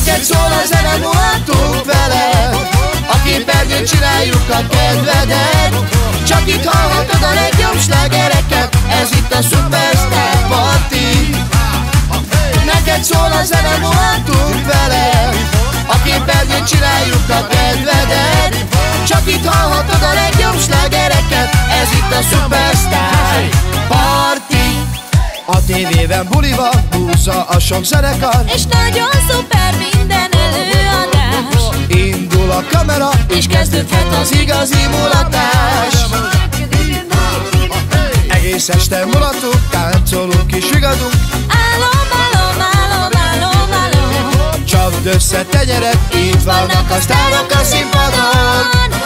Neked szól a zene, mulatunk vele, a képernyőn csináljuk a kedvedet. Csak itt hallhatod a legjobb slágereket, ez itt a Superstar Party. Neked szól a zene, mulatunk vele, a képernyőn csináljuk a kedvedet. Csak itt hallhatod a legjobb slágereket, ez itt a Superstar Party. A tévében buli van, húzza a sok zenekar, és nagyon szuper minden előadás. Indul a kamera, és kezdődhet az igazi mulatás. Egész este mulatunk, táncolunk és vigadunk. Álom, álom, álom, álom, álom. Csapd össze tenyeret, itt vannak a sztárok a színpadon.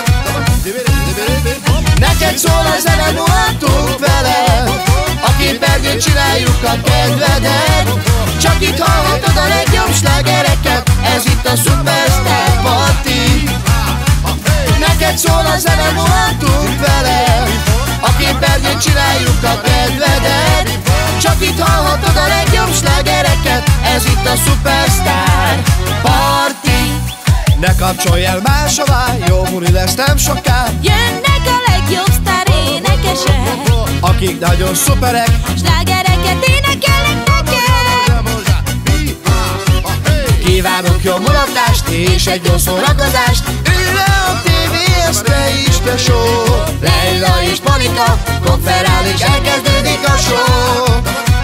Neked szól a zene, mulatunk vele, a képernyőn csináljuk a kedvedet. Csak itt hallhatod a legjobb slágereket, ez itt a Superstar Party. Neked szól a zene, mulatunk vele, a képernyőn csináljuk a kedvedet. Csak itt hallhatod a legjobb slágereket, ez itt a Superstar Party. Ne kapcsolj el máshová, jó buli lesz nem soká. Jönnek a legjobb sztár énekesek, akik nagyon szuperek, slágereket énekelnek neked. Kívánok jó mulatást és egy jó szórakozást. Ülj le a tévé, ez te is tesó. Leila és Monika konferál és elkezdődik a show.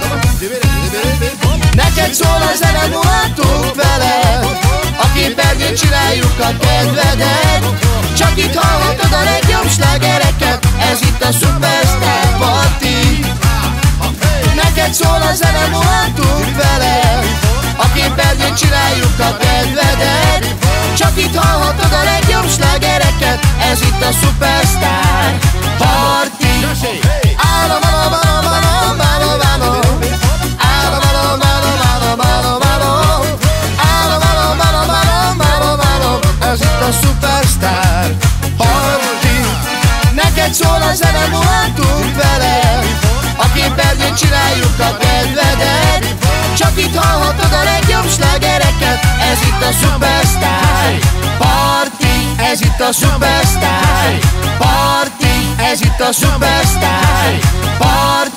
Neked szól a zene, mulatunk vele, a képernyőn csináljuk a kedvedet. Csak itt hallhatod a legjobb slágereket, ez itt a Superstar Party. Neked szól a zene, mulatunk vele, a képernyőn csináljuk a kedvedet. Csak itt hallhatod a legjobb slágereket, ez itt a Superstar Party. Álom, álom, álom, álom, álom, álom. Álom, álom, álom, álom, álom, álom. Álom, álom, álom, álom, álom, álom. Ez itt a Superstar Party. Neked szól a zene, mulatunk vele, a képernyőn csináljuk a kedvedet. Csak itt hallhatod a legjobb slágereket, ez itt a Superstar Party. Ez itt a Superstar Party. Ez itt a Superstar Party.